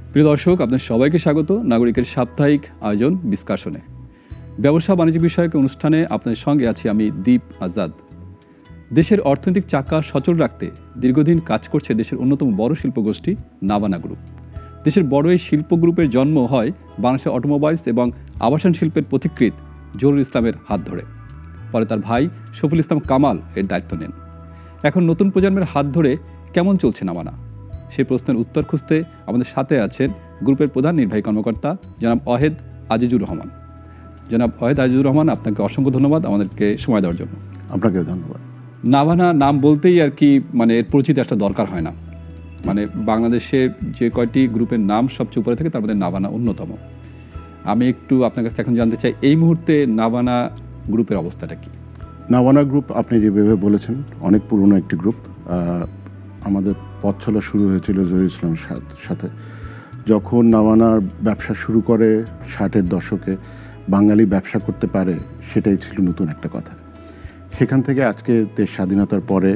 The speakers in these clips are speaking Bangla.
প্রিয় দর্শক, আপনার সবাইকে স্বাগত নাগরিকের সাপ্তাহিক আয়োজন ডিসকাশনে। ব্যবসা বাণিজ্য বিষয়ক অনুষ্ঠানে আপনাদের সঙ্গে আছি আমি দীপ আজাদ। দেশের অর্থনৈতিক চাকা সচল রাখতে দীর্ঘদিন কাজ করছে দেশের অন্যতম বড় শিল্পগোষ্ঠী নাভানা গ্রুপ। দেশের বড় এই শিল্প গ্রুপের জন্ম হয় বাংলাদেশের অটোমোবাইলস এবং আবাসন শিল্পের পথিকৃৎ জহুরুল ইসলামের হাত ধরে। পরে তার ভাই শফিউল ইসলাম কামাল এর দায়িত্ব নেন। এখন নতুন প্রজন্মের হাত ধরে কেমন চলছে নাভানা, সেই প্রশ্নের উত্তর খুঁজতে আমাদের সাথে আছেন গ্রুপের প্রধান নির্বাহী কর্মকর্তা জনাব ওয়াহেদ আজিজুর রহমান। জনাব ওয়াহেদ আজিজুর রহমান, আপনাকে অসংখ্য ধন্যবাদ আমাদেরকে সময় দেওয়ার জন্য। আপনাকেও ধন্যবাদ। নাভানা নাম বলতেই আর কি এর পরিচিতি আসলে দরকার হয় না। বাংলাদেশের যে কয়টি গ্রুপের নাম সবচেয়ে উপরে থাকে তার মধ্যে নাভানা অন্যতম। আমি একটু আপনার কাছে এখন জানতে চাই, এই মুহূর্তে নাভানা গ্রুপের অবস্থাটা কি? নাভানা গ্রুপ আপনি যেভাবে বলেছেন অনেক পুরনো একটি গ্রুপ। আমাদের পথ চলা শুরু হয়েছিল জহুরুল ইসলামের সাথে। যখন নাভানার ব্যবসা শুরু করে 60-এর দশকে, বাঙালি ব্যবসা করতে পারে সেটাই ছিল নতুন একটা কথা। সেখান থেকে আজকে দেশ স্বাধীনতার পরে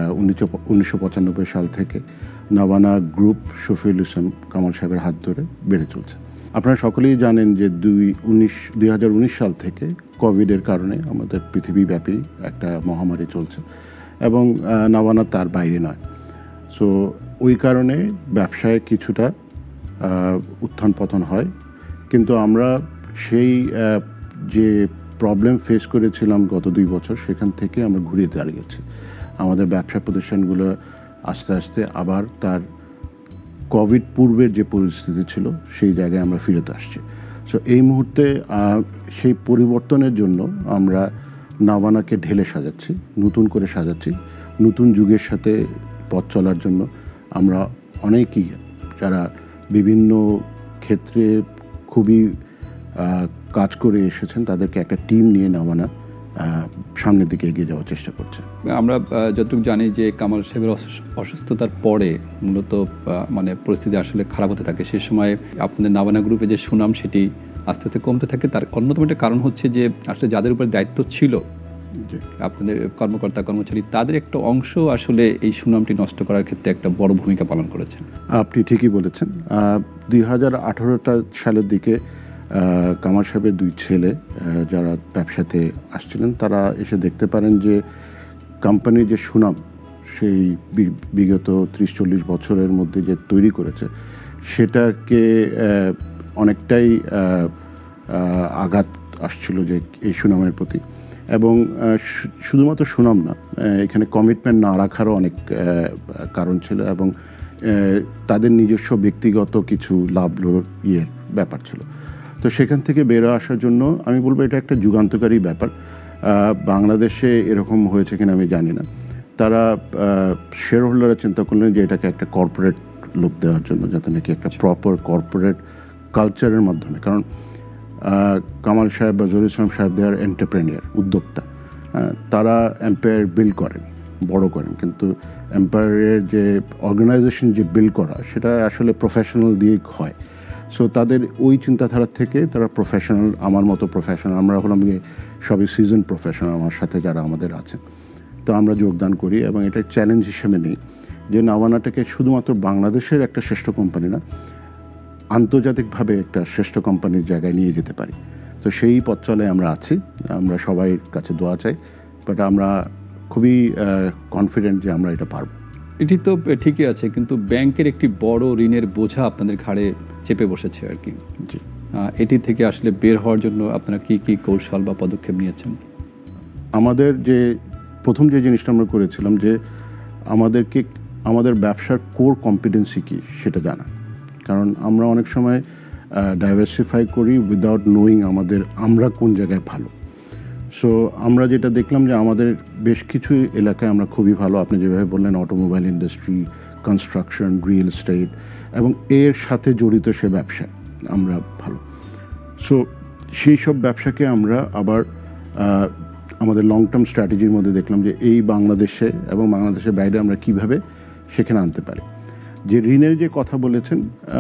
1995 সাল থেকে নাভানা গ্রুপ শফিউল ইসলাম কামাল সাহেবের হাত ধরে বেড়ে চলছে। আপনারা সকলেই জানেন যে 2019 সাল থেকে কোভিডের কারণে আমাদের পৃথিবীব্যাপী একটা মহামারী চলছে এবং নাভানা তার বাইরে নয়। সো ওই কারণে ব্যবসায় কিছুটা উত্থান পতন হয়, কিন্তু আমরা সেই যে প্রবলেম ফেস করেছিলাম গত 2 বছর, সেখান থেকে আমরা ঘুরে দাঁড়িয়েছি। আমাদের ব্যবসা প্রতিষ্ঠানগুলো আস্তে আস্তে আবার তার কোভিড পূর্বের যে পরিস্থিতি ছিল সেই জায়গায় আমরা ফিরত আসছি। সো এই মুহূর্তে সেই পরিবর্তনের জন্য আমরা নাভানাকে ঢেলে সাজাচ্ছি, নতুন করে সাজাচ্ছি। নতুন যুগের সাথে পথ চলার জন্য আমরা অনেকেই যারা বিভিন্ন ক্ষেত্রে খুবই কাজ করে এসেছেন তাদেরকে একটা টিম নিয়ে নাভানা সামনের দিকে এগিয়ে যাওয়ার চেষ্টা করছে। আমরা যতটুকু জানি যে কামাল সাহেবের অসুস্থতার পরে মূলত পরিস্থিতি আসলে খারাপ হতে থাকে। সে সময় আপনাদের নাভানা গ্রুপে যে সুনাম সেটি আস্তে আস্তে কমতে থাকে। তার অন্যতম একটা কারণ হচ্ছে যে আসলে যাদের উপর দায়িত্ব ছিল আপনাদের কর্মকর্তা কর্মচারী, তাদের একটা অংশ আসলে এই সুনামটি নষ্ট করার ক্ষেত্রে একটা বড় ভূমিকা পালন করেছেন। আপনি ঠিকই বলেছেন। 2018 সালের দিকে কামাল সাহেবের 2 ছেলে যারা ব্যবসাতে আসছিলেন, তারা এসে দেখতে পারেন যে কোম্পানির যে সুনাম সেই বিগত 30-40 বছরের মধ্যে যে তৈরি করেছে সেটাকে অনেকটাই আঘাত আসছিল যে এই সুনামের প্রতি। এবং শুধুমাত্র সুনাম না, এখানে কমিটমেন্ট না রাখারও অনেক কারণ ছিল এবং তাদের নিজস্ব ব্যক্তিগত কিছু লাভ ব্যাপার ছিল। তো সেখান থেকে বেরো আসার জন্য আমি বলবো এটা একটা যুগান্তকারী ব্যাপার। বাংলাদেশে এরকম হয়েছে কিনা আমি জানি না। তারা শেয়ার হোল্ডাররা চিন্তা করলেন যে এটাকে একটা কর্পোরেট লুক দেওয়ার জন্য, যাতে নাকি একটা প্রপার কর্পোরেট কালচারের মাধ্যমে, কারণ কামাল সাহেব বা জহুরুল ইসলাম সাহেব দেয়ার এন্টারপ্রেনিয়ার, উদ্যোক্তা। তারা এম্পায়ার বিল্ড করেন, বড় করেন, কিন্তু এম্পায়ারের যে অর্গানাইজেশন যে বিল্ড করা সেটা আসলে প্রফেশনাল দিয়ে হয়। সো তাদের ওই চিন্তাধারা থেকে তারা প্রফেশনাল, আমার মতো প্রফেশনাল, আমরা হলাম সবই সিজন প্রফেশনাল আমার সাথে যারা আমাদের আছে, তো আমরা যোগদান করি এবং এটা চ্যালেঞ্জ হিসেবে নেই যে নাভানাটাকে শুধুমাত্র বাংলাদেশের একটা শ্রেষ্ঠ কোম্পানি না, আন্তর্জাতিকভাবে একটা শ্রেষ্ঠ কোম্পানির জায়গায় নিয়ে যেতে পারি। তো সেই পথ চলে আমরা আছি। আমরা সবাই কাছে দোয়া চাই, বাট আমরা খুবই কনফিডেন্ট যে আমরা এটা পারবো। এটি তো ঠিকই আছে, কিন্তু ব্যাংকের একটি বড় ঋণের বোঝা আপনাদের ঘাড়ে চেপে বসেছে আর কি। জি, এটি থেকে আসলে বের হওয়ার জন্য আপনারা কি কি কৌশল বা পদক্ষেপ নিয়েছেন? আমাদের যে প্রথম যে জিনিসটা আমরা করেছিলাম যে আমাদেরকে আমাদের ব্যবসার কোর কম্পিটেন্সি কী সেটা জানা। কারণ আমরা অনেক সময় ডাইভার্সিফাই করি উইদাউট নোয়িং আমরা কোন জায়গায় ভালো। সো আমরা যেটা দেখলাম যে আমাদের বেশ কিছু এলাকায় আমরা খুবই ভালো। আপনি যেভাবে বললেন, automobile industry, construction, real estate এবং এর সাথে জড়িত সে ব্যবসায় আমরা ভালো। সো সেই সব ব্যবসাকে আমরা আবার আমাদের লং টার্ম স্ট্র্যাটেজির মধ্যে দেখলাম যে এই বাংলাদেশে এবং বাংলাদেশের বাইরে আমরা কিভাবে সেখানে আনতে পারি। যে ঋণের যে কথা বলেছেন,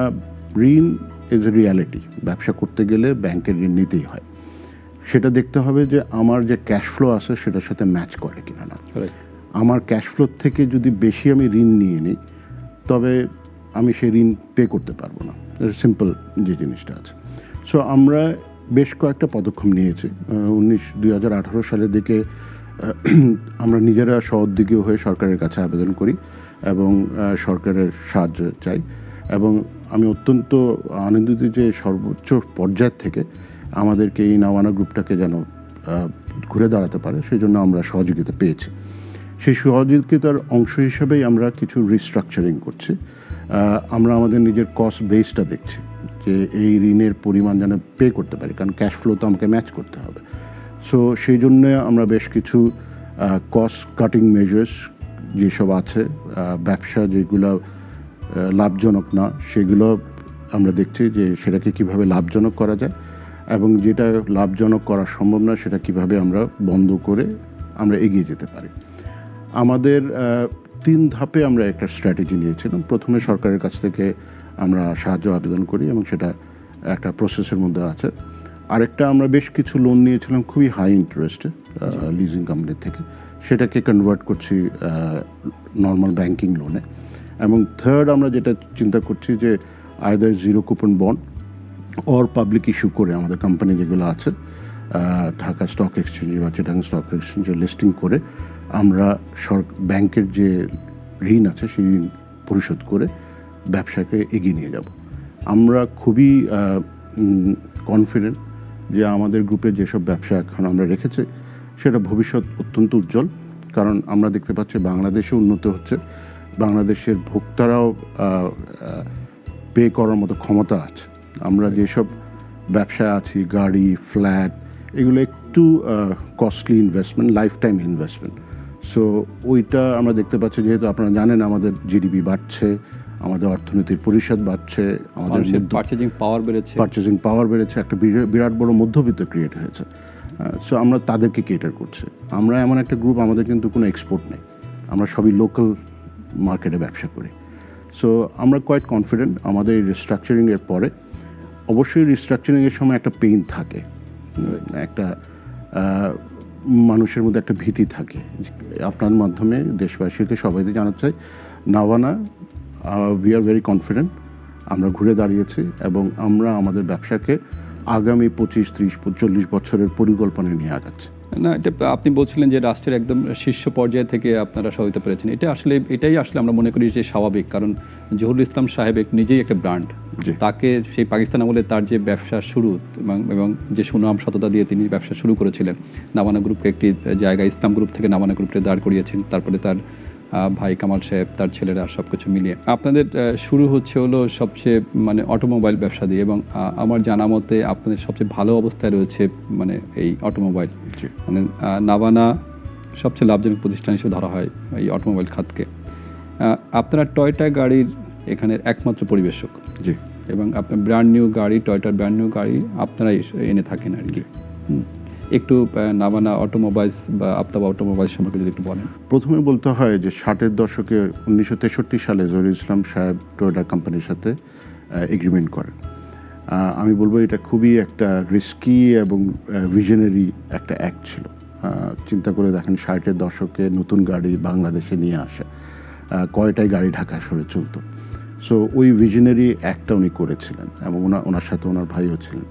ঋণ ইজ এ রিয়ালিটি। ব্যবসা করতে গেলে ব্যাংকের ঋণ নিতেই হয়। সেটা দেখতে হবে যে আমার যে ক্যাশ ফ্লো আছে সেটার সাথে ম্যাচ করে কিনা না। আমার ক্যাশ ফ্লোর থেকে যদি বেশি আমি ঋণ নিয়ে নিই, তবে আমি সেই ঋণ পে করতে পারবো না, সিম্পল যে জিনিসটা আছে। সো আমরা বেশ কয়েকটা পদক্ষেপ নিয়েছি। 2018 সালের দিকে আমরা নিজেরা সহোদ্যোগী হয়ে সরকারের কাছে আবেদন করি এবং সরকারের সাহায্য চাই, এবং আমি অত্যন্ত আনন্দিত যে সর্বোচ্চ পর্যায় থেকে আমাদেরকে এই নাওয়ানা গ্রুপটাকে যেন ঘুরে দাঁড়াতে পারে সেই জন্য আমরা সহযোগিতা পেয়েছি। সেই সহযোগিতার অংশ হিসেবেই আমরা কিছু রিস্ট্রাকচারিং করছি। আমরা আমাদের নিজের কস্ট বেসটা দেখছি যে এই ঋণের পরিমাণ যেন পে করতে পারি, কারণ ক্যাশ ফ্লো তো আমাকে ম্যাচ করতে হবে। সো সেই জন্য আমরা বেশ কিছু কস্ট কাটিং মেজার্স যেসব আছে, ব্যবসা যেগুলো লাভজনক না সেগুলো আমরা দেখছি যে সেটাকে কিভাবে লাভজনক করা যায়, এবং যেটা লাভজনক করা সম্ভব না সেটা কিভাবে আমরা বন্ধ করে আমরা এগিয়ে যেতে পারি। আমাদের 3 ধাপে আমরা একটা স্ট্র্যাটেজি নিয়েছিলাম। প্রথমে সরকারের কাছ থেকে আমরা সাহায্য আবেদন করি এবং সেটা একটা প্রসেসের মধ্যে আছে। আরেকটা আমরা বেশ কিছু লোন নিয়েছিলাম খুবই হাই ইন্টারেস্টে লিজিং কোম্পানির থেকে, সেটাকে কনভার্ট করছি নর্মাল ব্যাংকিং লোনে। এবং থার্ড আমরা যেটা চিন্তা করছি যে either zero coupon bond or public issue করে আমাদের কোম্পানি যেগুলো আছে ঢাকা স্টক এক্সচেঞ্জে বা চিটাগাং স্টক এক্সচেঞ্জে লিস্টিং করে আমরা ব্যাংকের যে ঋণ আছে সেই ঋণ পরিশোধ করে ব্যবসাকে এগিয়ে নিয়ে যাব। আমরা খুবই কনফিডেন্ট যে আমাদের গ্রুপে যেসব ব্যবসা এখন আমরা রেখেছি সেটা ভবিষ্যৎ অত্যন্ত উজ্জ্বল, কারণ আমরা দেখতে পাচ্ছি বাংলাদেশে উন্নত হচ্ছে, বাংলাদেশের ভোক্তারাও পে করার মতো ক্ষমতা আছে। আমরা যেসব ব্যবসায় আছি, গাড়ি, ফ্ল্যাট, এগুলো একটু costly investment, life time investment. So ওইটা আমরা দেখতে পাচ্ছি, যেহেতু আপনারা জানেন আমাদের জিডিপি বাড়ছে, আমাদের অর্থনীতির পরিষদ বাড়ছে, আমাদের পারচেজিং পাওয়ার বেড়েছে, একটা বিরাট বড় মধ্যবিত্ত ক্রিয়েট হয়েছে। সো আমরা তাদেরকে কেটার করছি। আমরা এমন একটা গ্রুপ, আমাদের কিন্তু কোনো এক্সপোর্ট নেই, আমরা সবই লোকাল মার্কেটে ব্যবসা করি। সো আমরা কোয়াইট কনফিডেন্ট আমাদের এই রিস্ট্রাকচারিংয়ের পরে। অবশ্যই রিস্ট্রাকচারিংয়ের সময় একটা পেইন থাকে, একটা মানুষের মধ্যে একটা ভীতি থাকে। আপনার মাধ্যমে দেশবাসীকে সবাইকে জানাতে চাই, Navana we are very confident, আমরা ঘুরে দাঁড়িয়েছি এবং আমরা আমাদের ব্যবসাকে আগামী 25, 30, 40 বছরের পরিকল্পনা নিয়ে আগাচ্ছি। না, এটা আপনি বলছিলেন যে রাষ্ট্রের একদম শীর্ষ পর্যায় থেকে আপনারা সহায়তা পেরেছেন, এটাই আসলে আমরা মনে করি যে স্বাভাবিক, কারণ জহুরুল ইসলাম সাহেব নিজেই একটা ব্র্যান্ড। তাকে সেই পাকিস্তান আমলে তার যে ব্যবসা শুরু এবং যে সুনাম সততা দিয়ে তিনি ব্যবসা শুরু করেছিলেন, নাওয়ানা গ্রুপকে একটি জায়গায় ইসলাম গ্রুপ থেকে নাওয়ানা গ্রুপকে দাঁড় করিয়েছেন, তারপরে তার ভাই কামাল সাহেব, তার ছেলেরা, সব কিছু মিলিয়ে আপনাদের শুরু হলো সবচেয়ে অটোমোবাইল ব্যবসা দিয়ে, এবং আমার জানা মতে আপনাদের সবচেয়ে ভালো অবস্থায় রয়েছে এই অটোমোবাইল। নাওয়ানা সবচেয়ে লাভজনক প্রতিষ্ঠান হিসেবে ধরা হয় এই অটোমোবাইল খাতকে। আপনারা টয়োটা গাড়ির এখানের একমাত্র পরিবেশক, জি, এবং আপনার ব্র্যান্ড নিউ গাড়ি, টয়োটার ব্র্যান্ড নিউ গাড়ি আপনারাই এনে থাকেন আর কি। একটু নাওয়ানা অটোমোবাইলস বা আফতাব অটোমোবাইলস সম্পর্কে যদি একটু বলেন। প্রথমে বলতে হয় যে 60-এর দশকে 1963 সালে জহুরুল ইসলাম সাহেব টয়োটা কোম্পানির সাথে এগ্রিমেন্ট করেন। আমি বলবো এটা খুবই একটা রিস্কি এবং ভিশনারি একটা অ্যাক্ট ছিল। চিন্তা করে দেখেন 60-এর দশকে নতুন গাড়ি বাংলাদেশে নিয়ে আসা, কয়টাই গাড়ি ঢাকা শহরে চলতো। সো ওই ভিশনারি অ্যাক্টটা উনি করেছিলেন এবং ওনার সাথে ওনার ভাইও ছিলেন।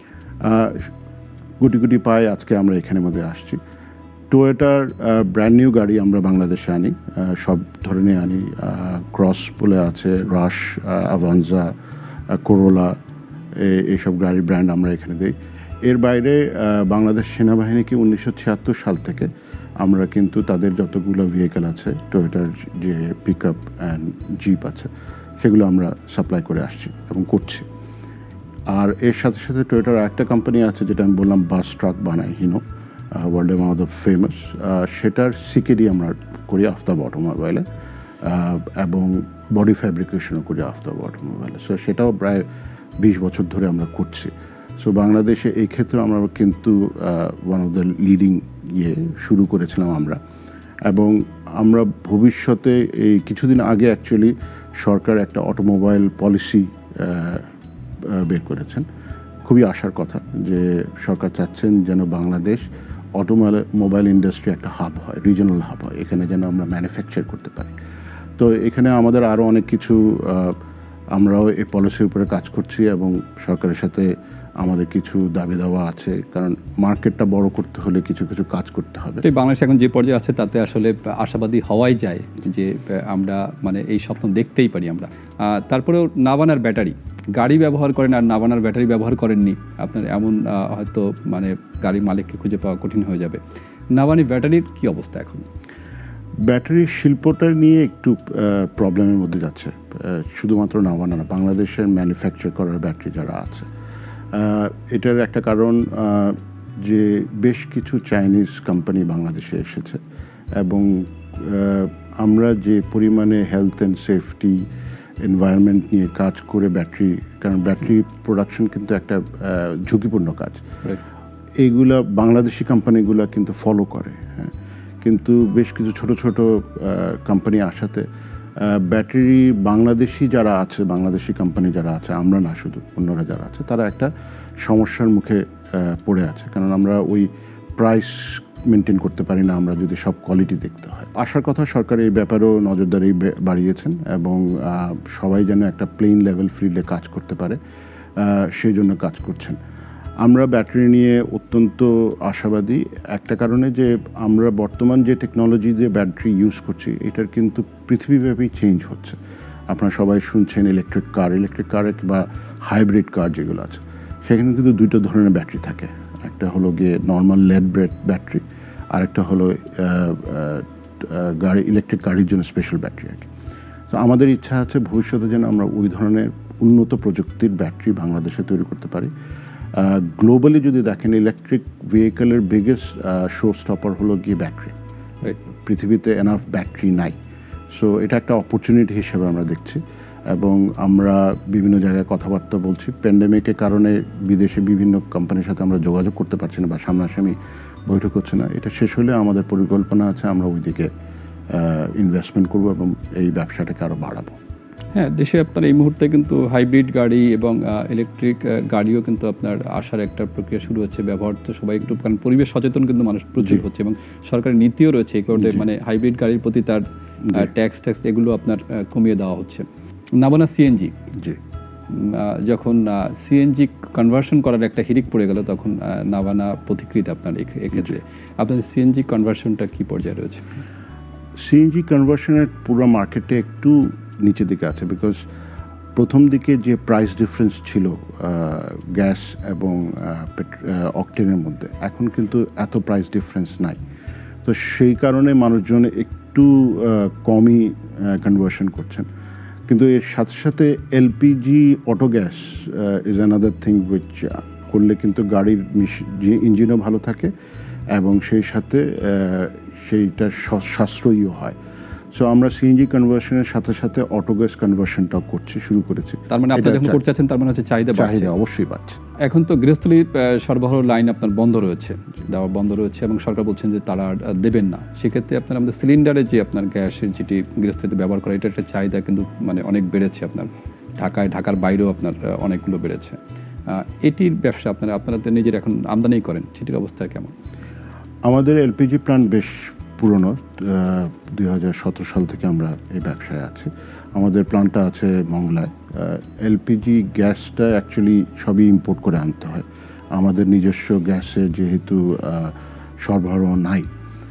গুটি গুটি পায়ে আজকে আমরা এখানের মধ্যে আসছি। টয়োটার ব্র্যান্ড নিউ গাড়ি আমরা বাংলাদেশে আনি, সব ধরনের আনি। ক্রস বলে আছে, রাশ, অ্যাভানজা, করোলা, এইসব গাড়ির ব্র্যান্ড আমরা এখানে দিই। এর বাইরে বাংলাদেশ সেনাবাহিনীকে 1976 সাল থেকে আমরা কিন্তু তাদের যতগুলো ভেহিকেল আছে, টয়োটার যে পিক আপ অ্যান্ড জিপ আছে, সেগুলো আমরা সাপ্লাই করে আসছি এবং করছি। আর এর সাথে সাথে টয়োটার একটা কোম্পানি আছে যেটা আমি বললাম বাস ট্রাক বানায়, হিনো, ওয়ার্ল্ডে ওয়ান অফ দ্য ফেমাস। সেটার সিকেডি আমরা করি আফতাব অটোমোবাইলে, এবং বডি ফ্যাব্রিকেশনও করি আফতাব অটোমোবাইলে। সো সেটাও প্রায় 20 বছর ধরে আমরা করছি। সো বাংলাদেশে এই ক্ষেত্রে আমরা কিন্তু ওয়ান অফ দ্য লিডিং শুরু করেছিলাম আমরা, এবং আমরা ভবিষ্যতে এই কিছুদিন আগে অ্যাকচুয়ালি সরকার একটা অটোমোবাইল পলিসি বের করেছেন। খুবই আশার কথা যে সরকার চাচ্ছেন যেন বাংলাদেশ অটোমোবাইল ইন্ডাস্ট্রি একটা হাব হয়, রিজনাল হাব হয়, এখানে যেন আমরা ম্যানুফ্যাকচার করতে পারি। তো এখানে আমাদের আরও অনেক কিছু আমরাও এই পলিসির উপরে কাজ করছি এবং সরকারের সাথে আমাদের কিছু দাবি দাওয়া আছে, কারণ মার্কেটটা বড় করতে হলে কিছু কিছু কাজ করতে হবে। বাংলাদেশ এখন যে পর্যায়ে আছে তাতে আসলে আশাবাদী হওয়াই যায় যে আমরা মানে এই স্বপ্ন দেখতেই পারি আমরা। তারপরেও নাভানার ব্যাটারি গাড়ি ব্যবহার করেন আর নাভানার ব্যাটারি ব্যবহার করেননি, আপনার এমন হয়তো মানে গাড়ির মালিককে খুঁজে পাওয়া কঠিন হয়ে যাবে। নাভানি ব্যাটারির কি অবস্থা এখন? ব্যাটারির শিল্পটা নিয়ে একটু প্রবলেমের মধ্যে যাচ্ছে, শুধুমাত্র নাভানা না, বাংলাদেশের ম্যানুফ্যাকচার করার ব্যাটারি যারা আছে। এটার একটা কারণ যে বেশ কিছু চাইনিজ কোম্পানি বাংলাদেশে এসেছে এবং আমরা যে পরিমাণে হেলথ অ্যান্ড সেফটি এনভায়রনমেন্ট নিয়ে কাজ করে ব্যাটারি, কারণ ব্যাটারি প্রোডাকশন কিন্তু একটা ঝুঁকিপূর্ণ কাজ, এইগুলা বাংলাদেশি কোম্পানিগুলো কিন্তু ফলো করে। হ্যাঁ, কিন্তু বেশ কিছু ছোট ছোট কোম্পানি আসাতে ব্যাটারি বাংলাদেশি যারা আছে, বাংলাদেশি কোম্পানি যারা আছে, আমরা না শুধু অন্যরা যারা আছে, তারা একটা সমস্যার মুখে পড়ে আছে, কারণ আমরা ওই প্রাইস মেনটেন করতে পারি না আমরা যদি সব কোয়ালিটি দেখতে হয়। আশার কথা সরকার এই ব্যাপারেও নজরদারি বাড়িয়েছেন এবং সবাই যেন একটা প্লেন লেভেল ফিল্ডে কাজ করতে পারে সেই জন্য কাজ করছেন। আমরা ব্যাটারি নিয়ে অত্যন্ত আশাবাদী একটা কারণে যে আমরা বর্তমান যে টেকনোলজি যে ব্যাটারি ইউজ করছি এটার কিন্তু পৃথিবীব্যাপী চেঞ্জ হচ্ছে। আপনারা সবাই শুনছেন ইলেকট্রিক কার বা হাইব্রিড কার যেগুলো আছে, সেখানে কিন্তু দুটো ধরনের ব্যাটারি থাকে, একটা হলো গিয়ে নর্মাল লেড ব্যাটারি, আর একটা হলো গাড়ি ইলেকট্রিক গাড়ির জন্য স্পেশাল ব্যাটারি আর কি। তো আমাদের ইচ্ছা আছে ভবিষ্যতে যেন আমরা ওই ধরনের উন্নত প্রযুক্তির ব্যাটারি বাংলাদেশে তৈরি করতে পারি। গ্লোবালি যদি দেখেন ইলেকট্রিক ভেহিকেলের বিগেস্ট শো স্টপার হলো গিয়ে ব্যাটারি, পৃথিবীতে এনাফ ব্যাটারি নাই। সো এটা একটা অপরচুনিটি হিসেবে আমরা দেখছি এবং আমরা বিভিন্ন জায়গায় কথাবার্তা বলছি। প্যান্ডেমিকের কারণে বিদেশে বিভিন্ন কোম্পানির সাথে আমরা যোগাযোগ করতে পারছি না বা সামনাসামনি বৈঠক হচ্ছে না। এটা শেষ হলে আমাদের পরিকল্পনা আছে আমরা ওই দিকে ইনভেস্টমেন্ট করব এবং এই ব্যবসাটাকে আরও বাড়াবো। হ্যাঁ, দেশে আপনার এই মুহূর্তে কিন্তু হাইব্রিড গাড়ি এবং ইলেকট্রিক গাড়িও কিন্তু আপনার আসার একটা প্রক্রিয়া শুরু হচ্ছে। ব্যবহার তো সবাই একটু, কারণ পরিবেশ সচেতন কিন্তু মানুষ প্রচুর হচ্ছে এবং সরকারের নীতিও রয়েছে এই কারণে, মানে হাইব্রিড গাড়ির প্রতি তার ট্যাক্স এগুলো আপনার কমিয়ে দেওয়া হচ্ছে। নাভানা সিএনজি, যখন সিএনজি কনভার্সন করার একটা হিড়িক পড়ে গেল তখন নাভানা পথিকৃত আপনার এক্ষেত্রে আপনাদের সিএনজি কনভার্সনটা কি পর্যায়ে রয়েছে? সিএনজি কনভার্সনের পুরো মার্কেটে একটু নিচের দিকে আছে, বিকজ প্রথম দিকে যে প্রাইস ডিফারেন্স ছিল গ্যাস এবং অকটেনের মধ্যে, এখন কিন্তু এত প্রাইস ডিফারেন্স নাই। তো সেই কারণে মানুষজন একটু কমই কনভার্সন করছেন। কিন্তু এর সাথে সাথে LPG auto gas is another thing which করলে কিন্তু গাড়ির ইঞ্জিনও ভালো থাকে এবং সেই সাথে সেইটা সাশ্রয়ীও হয়। সো আমরা সিএনজি কনভার্সনের সাথে সাথে অটো গ্যাস কনভার্সনটাও শুরু করেছি। তার মানে আপনি যখন করতে চাচ্ছেন তার মানে হচ্ছে চাহিদা অবশ্যই বাড়ছে। এখন তো গৃহস্থলীর সরবরাহ লাইন আপনার বন্ধ রয়েছে, দেওয়া বন্ধ রয়েছে এবং সরকার বলছেন যে তারা দেবেন না। সেক্ষেত্রে আপনার আমাদের সিলিন্ডারে যে আপনার গ্যাসের যেটি গৃহস্থলীতে ব্যবহার করা, এটা একটা চাহিদা কিন্তু মানে অনেক বেড়েছে আপনার ঢাকার বাইরেও আপনার অনেকগুলো বেড়েছে। এটির ব্যবসা আপনারা নিজের এখন আমদানি করেন, সেটির অবস্থা কেমন? আমাদের এলপিজি প্ল্যান্ট বেশ পুরনো, 2017 সাল থেকে আমরা এই ব্যবসায় আছি। আমাদের প্ল্যান্টটা আছে মংলায়। এলপিজি গ্যাসটা অ্যাকচুয়ালি সবই ইম্পোর্ট করে আনতে হয়। আমাদের নিজস্ব গ্যাসে যেহেতু সরবরাহ নাই,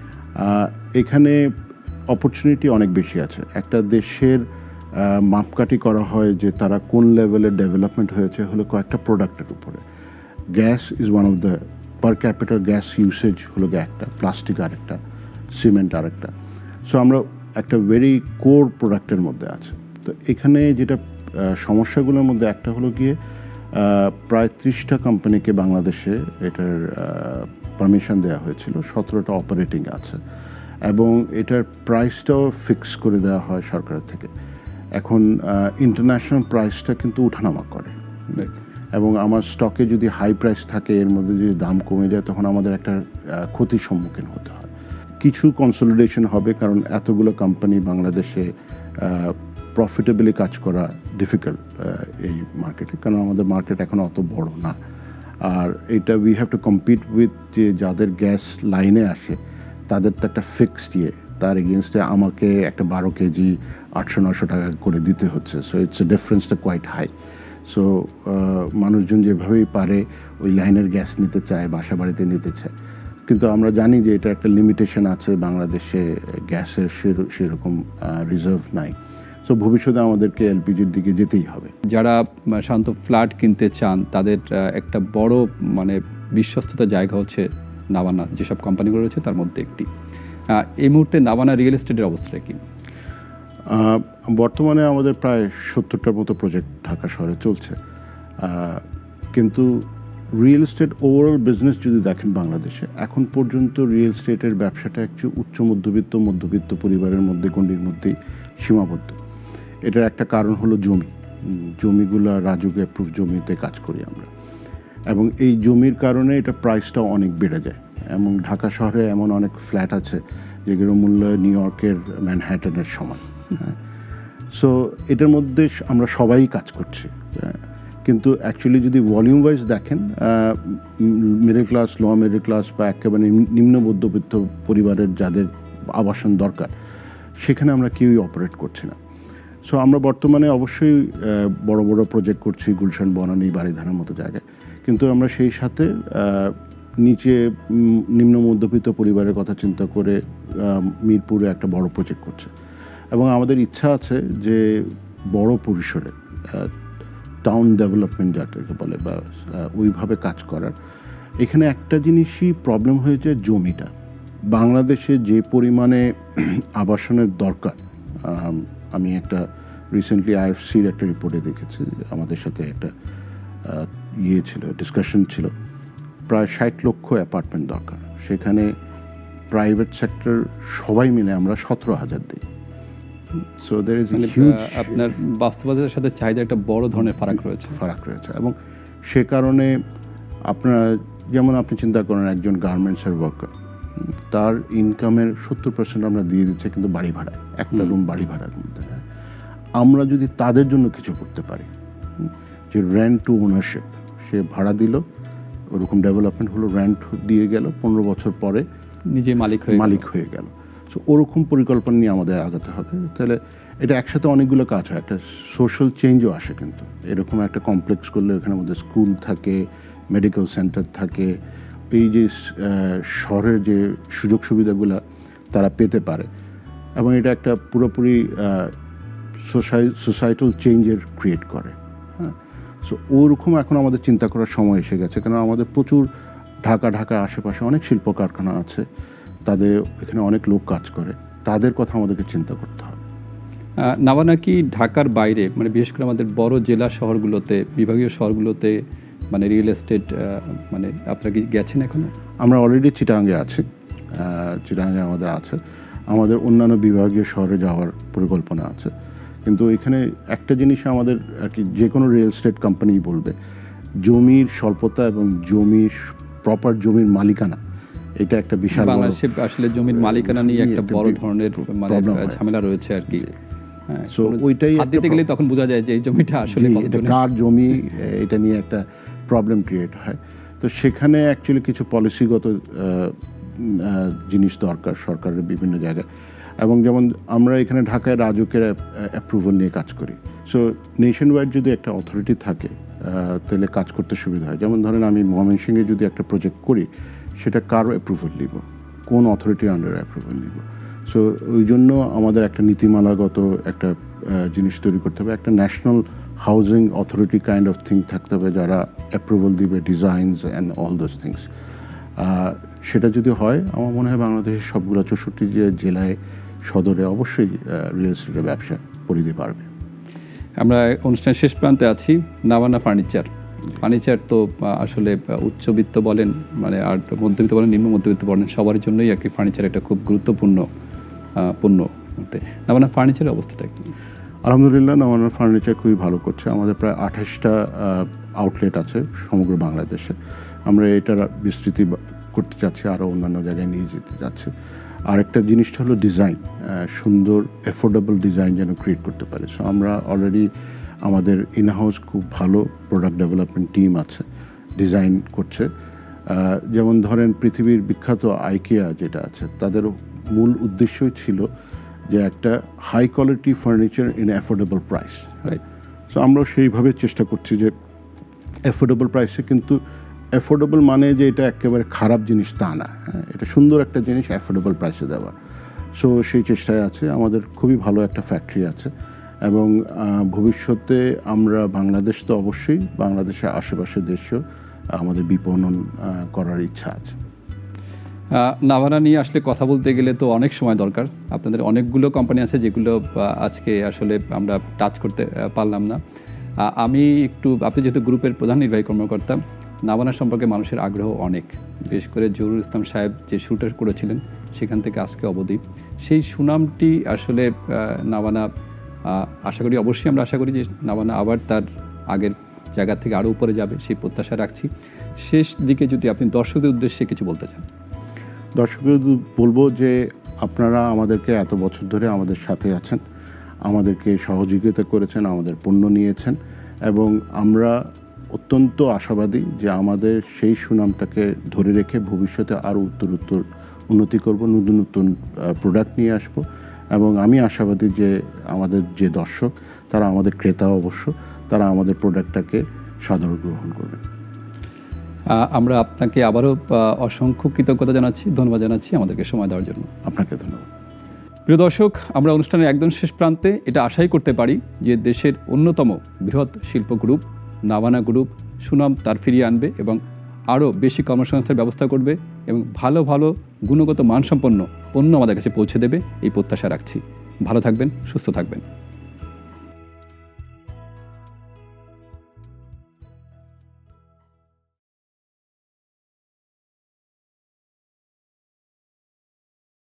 এখানে অপরচুনিটি অনেক বেশি আছে। একটা দেশের মাপকাঠি করা হয় যে তারা কোন লেভেলের ডেভেলপমেন্ট হয়েছে হলো কয়েকটা প্রোডাক্টের উপরে। Gas is one of the per capita gas usage হলো একটা, প্লাস্টিক আরেকটা, সিমেন্ট আরেকটা। সো আমরা একটা ভেরি কোর প্রোডাক্টের মধ্যে আছে। তো এখানে যেটা সমস্যাগুলোর মধ্যে একটা হলো গিয়ে প্রায় 30টা কোম্পানিকে বাংলাদেশে এটার পারমিশন দেওয়া হয়েছিল, 17টা অপারেটিং আছে এবং এটার প্রাইসটাও ফিক্স করে দেওয়া হয় সরকারের থেকে। এখন ইন্টারন্যাশনাল প্রাইসটা কিন্তু উঠানামা করে এবং আমার স্টকে যদি হাই প্রাইস থাকে, এর মধ্যে যদি দাম কমে যায় তখন আমাদের একটা ক্ষতির সম্মুখীন হতে হয়। কিছু কনসলিডেশন হবে, কারণ এতগুলো কোম্পানি বাংলাদেশে প্রফিটেবলি কাজ করা ডিফিকাল্ট এই মার্কেটে, কারণ আমাদের মার্কেট এখন অত বড় না। আর এটা we have to compete with যে যাদের গ্যাস লাইনে আসে তাদের তো একটা ফিক্সড তার এগেনস্টে আমাকে একটা 12 কেজি 800-900 টাকা করে দিতে হচ্ছে। সো ইটস ডিফারেন্সটা কোয়াইট হাই। সো মানুষজন যেভাবেই পারে ওই লাইনের গ্যাস নিতে চায়, বাসা বাড়িতে নিতে চায়, কিন্তু আমরা জানি যে এটা একটা লিমিটেশন আছে, বাংলাদেশে গ্যাসের সেরকম রিজার্ভ নাই। সো ভবিষ্যতে আমাদেরকে এলপিজির দিকে যেতেই হবে। যারা সাধারণত ফ্ল্যাট কিনতে চান তাদের একটা বড় বিশ্বস্ততা জায়গা হচ্ছে নাভানা, যেসব কোম্পানিগুলো রয়েছে তার মধ্যে একটি। এই মুহূর্তে নাভানা রিয়েল এস্টেটের অবস্থাটা কি? বর্তমানে আমাদের প্রায় 70টার মতো প্রজেক্ট ঢাকা শহরে চলছে, কিন্তু রিয়েল এস্টেট ওভারঅল বিজনেস যদি দেখেন বাংলাদেশে এখন পর্যন্ত রিয়েল এস্টেটের ব্যবসাটা একচুয়ালি উচ্চ মধ্যবিত্ত পরিবারের মধ্যে গণ্ডির মধ্যেই সীমাবদ্ধ। এটার একটা কারণ হলো জমিগুলো রাজুক অ্যাপ্রুভ জমিতে কাজ করি আমরা, এবং এই জমির কারণে এটা প্রাইসটাও অনেক বেড়ে যায়। এবং ঢাকা শহরে এমন অনেক ফ্ল্যাট আছে যেগুলোর মূল্য নিউ ইয়র্কের ম্যানহাটনের সমান। সো এটার মধ্যে আমরা সবাই কাজ করছি, কিন্তু অ্যাকচুয়ালি যদি ভলিউম ওয়াইজ দেখেন middle class, low middle class বা একেবারে নিম্ন মধ্যবিত্ত পরিবারের যাদের আবাসন দরকার, সেখানে আমরা কেউই অপারেট করছি না। সো আমরা বর্তমানে অবশ্যই বড় বড় প্রজেক্ট করছি গুলশান, বনানী, বাড়িধারার মতো জায়গায়, কিন্তু আমরা সেই সাথে নিচে নিম্ন মধ্যবিত্ত পরিবারের কথা চিন্তা করে মিরপুরে একটা বড় প্রজেক্ট করছে, এবং আমাদের ইচ্ছা আছে যে বড় পরিসরে টাউন ডেভেলপমেন্ট যাটাকে বলে বা ওইভাবে কাজ করার। এখানে একটা জিনিসই প্রবলেম হয়েছে, জমিটা বাংলাদেশে যে পরিমাণে আবাসনের দরকার। আমি একটা রিসেন্টলি আইএফসির একটা রিপোর্টে দেখেছি, আমাদের সাথে একটা ছিল, ডিসকাশন ছিল, প্রায় 60 লক্ষ অ্যাপার্টমেন্ট দরকার। সেখানে প্রাইভেট সেক্টর সবাই মিলে আমরা 17,000 দিই। সো দের ইজ হিউজ, আপনার বাস্তবতার সাথে চাহিদা একটা বড় ধরনের ফারাক রয়েছে। এবং সে কারণে আপনারা যেমন আপনি চিন্তা করেন একজন গার্মেন্টসের ওয়ার্কার, তার ইনকামের 70% আমরা দিয়ে দিচ্ছি কিন্তু বাড়ি ভাড়ায়, একটা রুম বাড়ি ভাড়ার মধ্যে। আমরা যদি তাদের জন্য কিছু করতে পারি, যে রেন্ট টু ওনারশিপ, সে ভাড়া দিল, ওরকম ডেভেলপমেন্ট হলো, রেন্ট দিয়ে গেল, 15 বছর পরে নিজে মালিক হয়ে গেল। সো ওরকম পরিকল্পনা নিয়ে আমাদের আগাতে হবে। তাহলে এটা একসাথে অনেকগুলো কাজ হয়, একটা সোশ্যাল চেঞ্জও আসে। কিন্তু এরকম একটা কমপ্লেক্স করলে এখানের মধ্যে স্কুল থাকে, মেডিকেল সেন্টার থাকে, এই যে শহরের যে সুযোগ সুবিধাগুলো তারা পেতে পারে, এবং এটা একটা পুরোপুরি সোসাইটাল চেঞ্জের ক্রিয়েট করে। হ্যাঁ, সো ওরকম এখন আমাদের চিন্তা করার সময় এসে গেছে, কারণ আমাদের প্রচুর ঢাকার আশেপাশে অনেক শিল্প কারখানা আছে, তাদের এখানে অনেক লোক কাজ করে, তাদের কথা আমাদেরকে চিন্তা করতে হবে। নাভানা কি ঢাকার বাইরে, বিশেষ করে আমাদের বড় জেলা শহরগুলোতে, বিভাগীয় শহরগুলোতে রিয়েল এস্টেট আপনারা কি গেছেন এখনো? আমরা অলরেডি চিটাগাঙ্গে আছি, চিটাগাঙ্গে আমাদের আছে, আমাদের অন্যান্য বিভাগীয় শহরে যাওয়ার পরিকল্পনা আছে। কিন্তু এখানে একটা জিনিস আমাদের আর কি, যে কোনো রিয়েল এস্টেট কোম্পানি বলবে, জমির স্বল্পতা এবং প্রপার জমির মালিকানা, এটা একটা বিশাল, বাংলাদেশে আসলে জমির মালিকানা নিয়ে একটা বড় ধরনের ঝামেলা রয়েছে আর কি। সো ওইটাই হাত দিতে গেলে তখন বোঝা যায় যে এই জমিটা আসলে কার জমি, এটা নিয়ে একটা প্রবলেম ক্রিয়েট হয়। তো সেখানে অ্যাকচুয়ালি কিছু পলিসিগত জিনিস দরকার সরকারের বিভিন্ন জায়গায়, এবং যেমন আমরা এখানে ঢাকায় রাজুকের অ্যাপ্রুভাল নিয়ে কাজ করি। সো নেশন ওয়াইড যদি একটা অথরিটি থাকে তাহলে কাজ করতে সুবিধা হয়। যেমন ধরেন আমি ময়মনসিংহে যদি একটা প্রজেক্ট করি, সেটা কারো অ্যাপ্রুভাল নিব, কোন অথরিটির আন্ডারে অ্যাপ্রুভাল নিব। সো ওই জন্য আমাদের একটা নীতিমালাগত একটা জিনিস তৈরি করতে হবে, একটা national housing authority kind of thing থাকতে হবে, যারা অ্যাপ্রুভাল দিবে, designs and all those things. সেটা যদি হয়, আমার মনে হয় বাংলাদেশের সবগুলো 64 জেলায় সদরে অবশ্যই রিয়েল এস্টেটের ব্যবসা পরিধি বাড়বে। আমরা অনুষ্ঠানের শেষ প্রান্তে আছি। নাভানা ফার্নিচার তো আসলে উচ্চবিত্ত বলেন আর মধ্যবিত্ত বলেন, নিম্ন মধ্যবিত্ত বলেন, সবার জন্যই আর কি ফার্নিচার একটা খুব গুরুত্বপূর্ণ পণ্য। নাভানা ফার্নিচারের অবস্থাটা কি? আলহামদুলিল্লাহ, নাভানা ফার্নিচার খুবই ভালো করছে। আমাদের প্রায় 28টা আউটলেট আছে সমগ্র বাংলাদেশে। আমরা এটার বিস্তৃতি করতে চাচ্ছি, আরও অন্যান্য জায়গায় নিয়ে যেতে চাচ্ছি। আরেকটা জিনিসটা হলো ডিজাইন, সুন্দর অ্যাফোর্ডেবল ডিজাইন যেন ক্রিয়েট করতে পারে। সো আমরা অলরেডি আমাদের ইনহাউস খুব ভালো প্রোডাক্ট ডেভেলপমেন্ট টিম আছে, ডিজাইন করছে। যেমন ধরেন পৃথিবীর বিখ্যাত আইকিয়া যেটা আছে, তাদের মূল উদ্দেশ্যই ছিল যে একটা high quality furniture in affordable price. Right. So আমরা সেইভাবে চেষ্টা করছি যে অ্যাফোর্ডেবল প্রাইসে, কিন্তু অ্যাফোর্ডেবল মানে যে এটা একেবারে খারাপ জিনিস তা না, হ্যাঁ, এটা সুন্দর একটা জিনিস অ্যাফোর্ডেবল প্রাইসে দেওয়া। সো সেই চেষ্টায় আছে। আমাদের খুবই ভালো একটা ফ্যাক্টরি আছে এবং ভবিষ্যতে আমরা বাংলাদেশ তো অবশ্যই, বাংলাদেশের আশেপাশের দেশেও আমাদের বিপণন করার ইচ্ছা আছে। নাভানা নিয়ে আসলে কথা বলতে গেলে তো অনেক সময় দরকার। আপনাদের অনেকগুলো কোম্পানি আছে যেগুলো আজকে আসলে আমরা টাচ করতে পারলাম না। আমি একটু, আপনি যেহেতু গ্রুপের প্রধান নির্বাহী কর্মকর্তা, নাভানা সম্পর্কে মানুষের আগ্রহ অনেক, বিশেষ করে জহুরুল ইসলাম সাহেব যে শুরুটা করেছিলেন সেখান থেকে আজকে অবধি সেই সুনামটি আসলে নাভানা, আশা করি, অবশ্যই আমরা আশা করি যে নাভানা আবার তার আগের জায়গা থেকে আরও উপরে যাবে, সেই প্রত্যাশা রাখছি। শেষ দিকে যদি আপনি দর্শকদের উদ্দেশ্যে কিছু বলতে চান। দর্শকদের বলবো যে আপনারা আমাদেরকে এত বছর ধরে আমাদের সাথে আছেন, আমাদেরকে সহযোগিতা করেছেন, আমাদের পণ্য নিয়েছেন এবং আমরা অত্যন্ত আশাবাদী যে আমাদের সেই সুনামটাকে ধরে রেখে ভবিষ্যতে আরও উত্তরোত্তর উন্নতি করব, নতুন নতুন প্রোডাক্ট নিয়ে আসব এবং আমি আশাবাদী যে আমাদের যে দর্শক, তারা আমাদের ক্রেতা অবশ্য, তারা আমাদের প্রোডাক্টটাকে সাদরে গ্রহণ করবেন। আমরা আপনাকে আবারও অসংখ্য কৃতজ্ঞতা জানাচ্ছি, ধন্যবাদ জানাচ্ছি আমাদেরকে সময় দেওয়ার জন্য। আপনাকে ধন্যবাদ। প্রিয় দর্শক, আমরা অনুষ্ঠানের একদম শেষ প্রান্তে এটা আশাই করতে পারি যে দেশের অন্যতম বৃহৎ শিল্প গ্রুপ নাভানা গ্রুপ সুনাম তার ফিরিয়ে আনবে এবং আরও বেশি কর্মসংস্থানের ব্যবস্থা করবে এবং ভালো ভালো গুণগত মানসম্পন্ন পণ্য আমাদের কাছে পৌঁছে দেবে, এই প্রত্যাশা রাখছি। ভালো থাকবেন, সুস্থ থাকবেন।